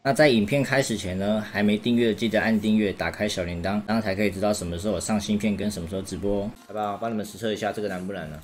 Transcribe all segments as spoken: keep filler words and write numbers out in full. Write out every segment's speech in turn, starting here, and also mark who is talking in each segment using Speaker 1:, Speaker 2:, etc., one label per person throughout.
Speaker 1: 那在影片开始前呢，还没订阅的记得按订阅，打开小铃铛，这样才可以知道什么时候有上新片跟什么时候直播哦。好不好？帮你们实测一下这个难不难呢？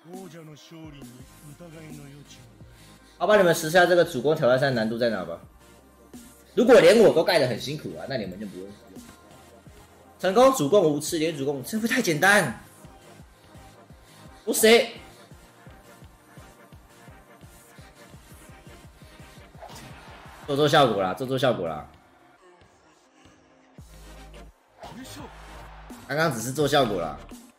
Speaker 1: 好，帮你们实测一下这个主攻挑战赛难度在哪吧。如果连我都盖得很辛苦啊，那你们就不用成功主攻五次，连主攻五次，会不会太简单？我谁？做做效果啦，做做效果啦。刚刚只是做效果啦。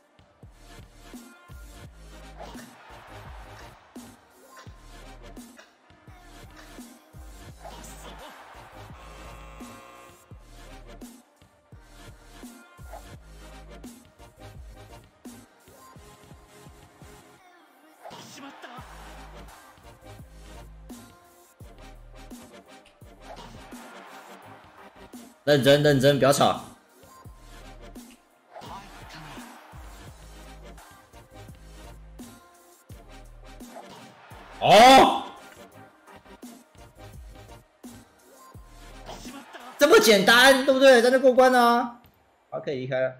Speaker 1: 认真认真，不要吵。哦，这么简单，对不对？在那过关呢、啊，好，可以离开了。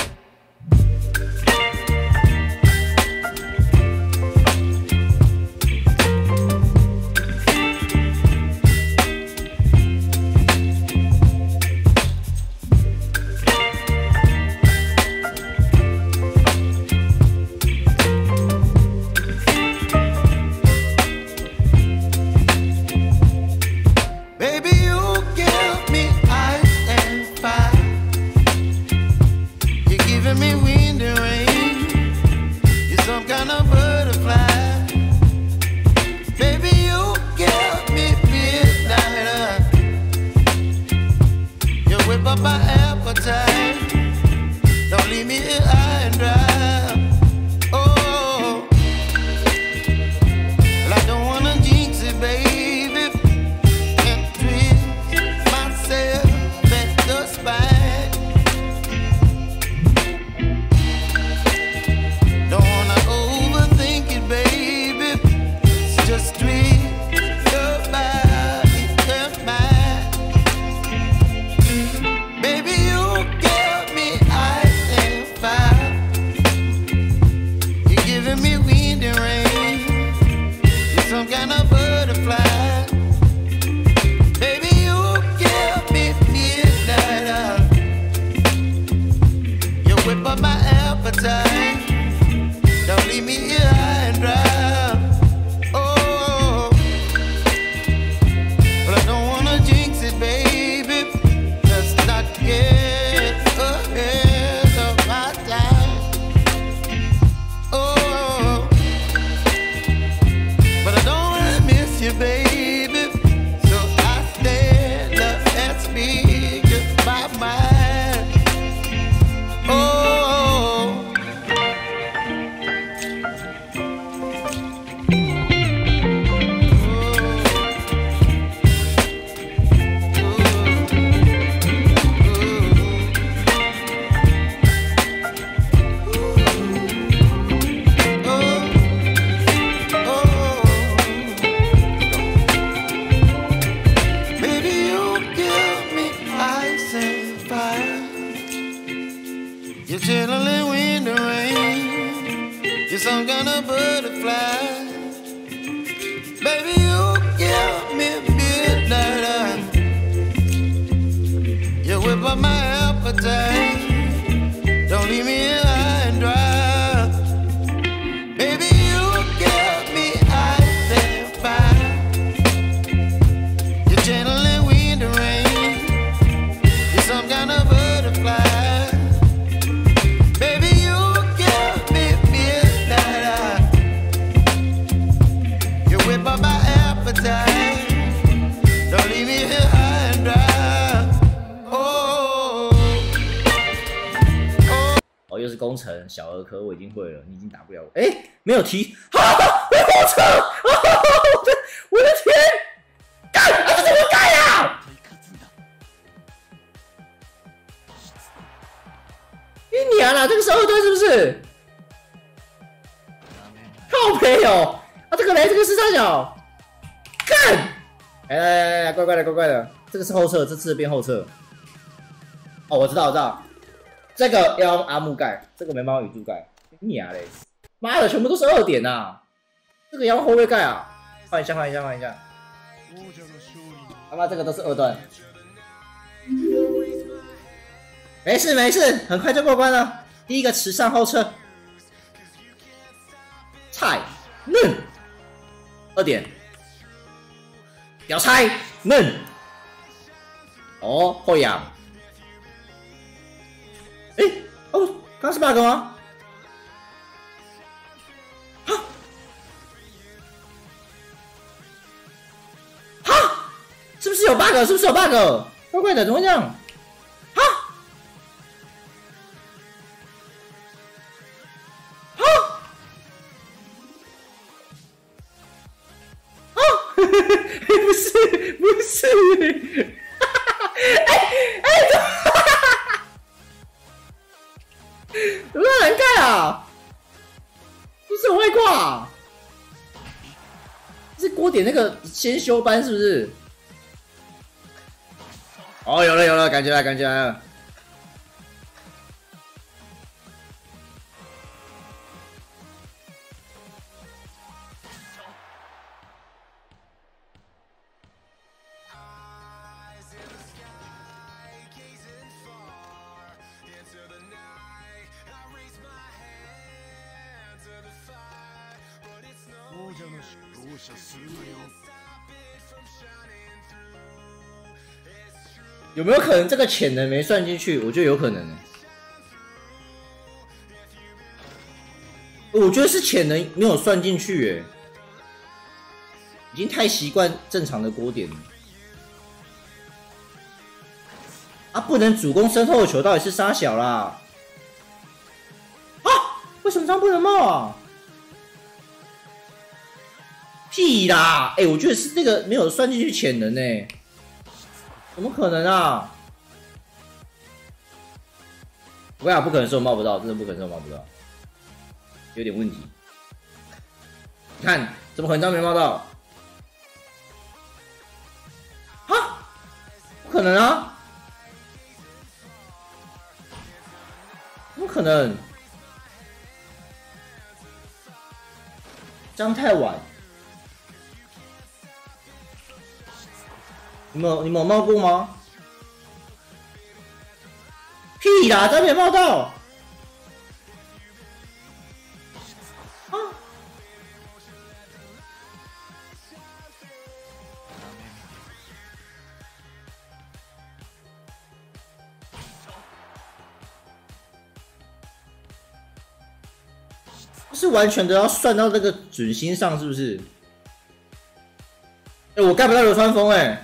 Speaker 2: My appetite, don't leave me here high and dry. Oh, well, I don't wanna jinx it, baby, and twist myself at the spine. Don't wanna overthink it, baby. It's just twist your body and mine. Some kind of butterfly, baby, you give me midnight. You whip up my appetite, don't leave me here high and dry. Oh, but I don't wanna jinx it, baby. Let's not get ahead of my time. Oh, you, baby, so I stand up and speak just my mind. Oh, you're chilling in the rain. You're some kind of butterfly. Baby, you give me midnight. You whip up my appetite. Don't leave me here high and dry. Baby, you give me ice and fire. You're channeling wind and rain. You're some kind of butterfly. My appetite, don't leave me here high and dry. Oh, oh.
Speaker 1: 哦，又是工程小儿科，我已经会了，你已经打不了我。哎、欸，没有提，啊，我火车，啊，我的，我的天，干，啊，这怎么盖啊？你娘啦，这个是二队是不是？靠北哦。啊，这个雷，这个是三角，干！来来来来，乖乖的，乖乖的， 这个是后撤，这次变后撤。哦，我知道，我知道，这个要用阿木盖，这个没办法宇宙盖。你啊嘞！妈的，全部都是二点呐、啊！这个要用后卫盖啊！换一下，换一下，换一下。他妈，这个都是二段。没事没事，很快就过关了。第一个池上后撤，菜嫩，二点，表菜嫩。哦，后仰。哎、欸，哦，刚刚是 bug 吗？哈，哈，是不是有 bug？ 是不是有 bug？ 怪怪的，怎么会这样？哈，哈，啊，不是，不是，哎哎，怎么？有没有人盖啊？不是很会挂、啊，是锅点那个先修班是不是？哦，有了有了，感觉来感觉来了。有没有可能这个潜能没算进去？我觉得有可能、欸。我觉得是潜能没有算进去、欸，已经太习惯正常的锅点了。啊，不能主攻身后的球，到底是杀小啦？啊，为什么这样不能冒啊？屁啦！哎、欸，我觉得是那个没有算进去潜能呢、欸。怎么可能啊！我跟你讲，不可能是我冒不到，真的不可能是我冒不到，有点问题。你看，怎么可能这样没冒到？哈，不可能啊！怎么可能？这样太晚。你们有你们有冒过吗？屁啦，真没冒到！啊！是完全都要算到那个准心上，是不是？哎、欸，我盖不到流川枫哎、欸。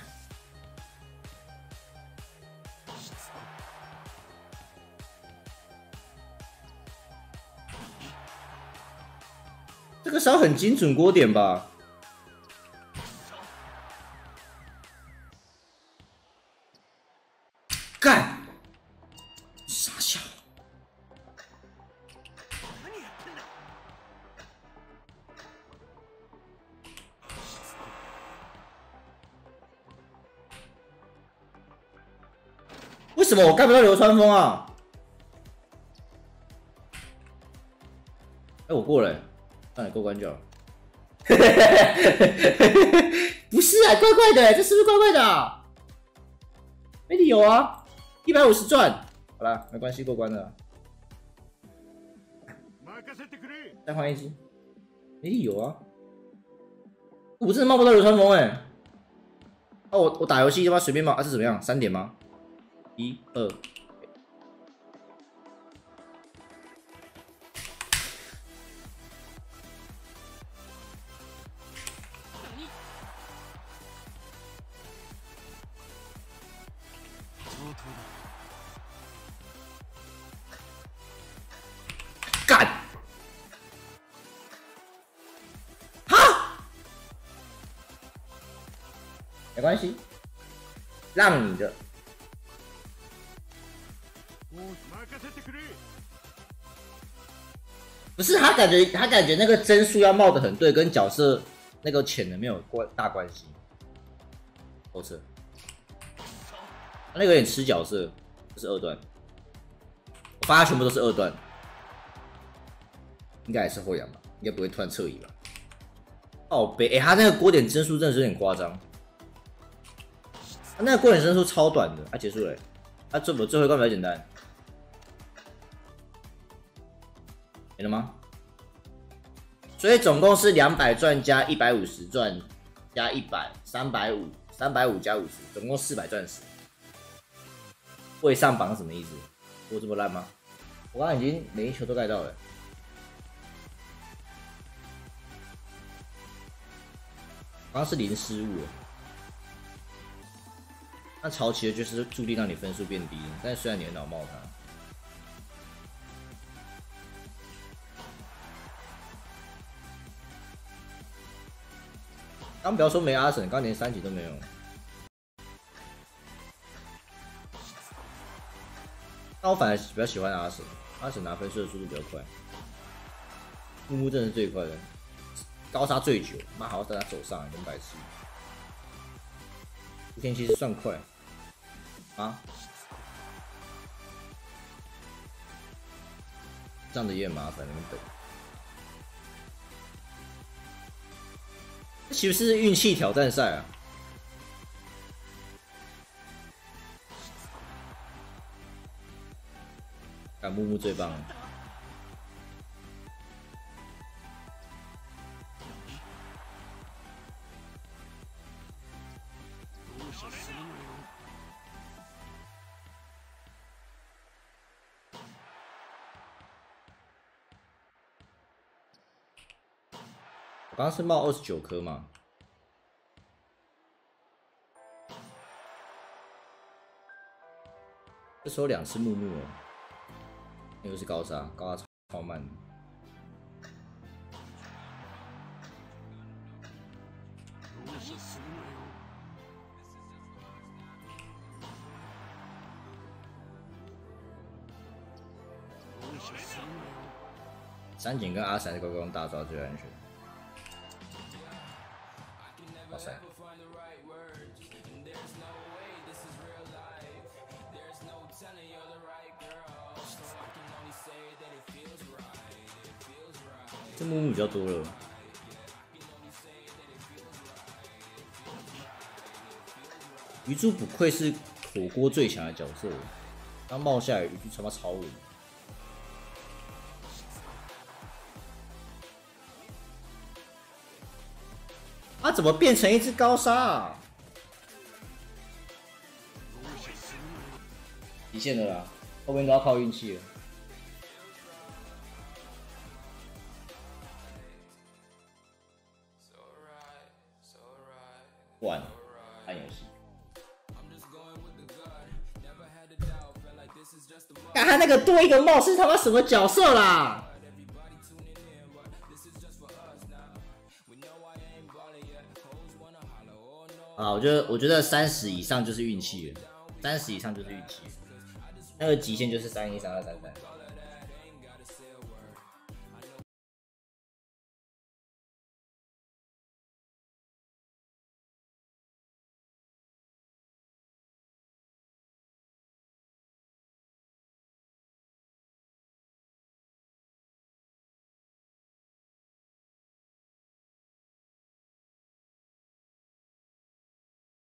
Speaker 1: 这个是要很精准锅点吧？干！傻笑。为什么我盖不到流川枫啊？哎、欸，我过了、欸。那你过关就好。不是啊，怪怪的，这是不是怪怪的、啊？没理由啊，一百五十钻，好啦，没关系，过关了。再换一只，没理由啊。我真的冒不到流川枫哎、欸。哦，我我打游戏他妈随便冒，啊是怎么样？三点吗？一二。干！哈！没关系，让你的。不是他感觉，他感觉那个帧数要冒得很对，跟角色那个潜能没有关大关系。后撤。 那个有点吃角色，这是二段。我发现全部都是二段，应该还是后仰吧，应该不会突然侧移吧？靠北，哎、欸，他那个锅点帧数真的是有点夸张。他那个锅点帧数超短的，啊，结束了、欸。他、啊、最最后一关比较简单，没了吗？所以总共是两百钻加一百五十钻加一百，三百五，三百五加五十，总共四百钻石。会上榜什么意思？我这么烂吗？我刚刚已经每一球都盖到了。刚刚是零失误，那潮起的就是注定让你分数变低，但虽然你很脑冒它。刚不要说没阿神，刚连三级都没有。那我反而比较喜欢阿神，阿神拿分数的速度比较快。木木真的是最快的，高杀最久，妈还要等他走上，两百七。无天其实算快啊，这样的也很麻烦，你们等。这其实是运气挑战赛啊。啊，木木最棒了。我刚刚是冒二十九颗嘛，这时候两次木木哦，又是高杀，高杀超慢的。三井跟阿闪的高高用大招最安全。哇塞！这木木比较多了。鱼珠不愧是火锅最强的角色，刚冒下来鱼珠他妈超稳。他、啊、怎么变成一只高沙啊？极限的啦，后面都要靠运气了。完了，看游戏。看他那个多一个帽是他妈什么角色啦？啊，我觉得我觉得三十以上就是运气了，三十以上就是运气，那个极限就是三一、三二、三三。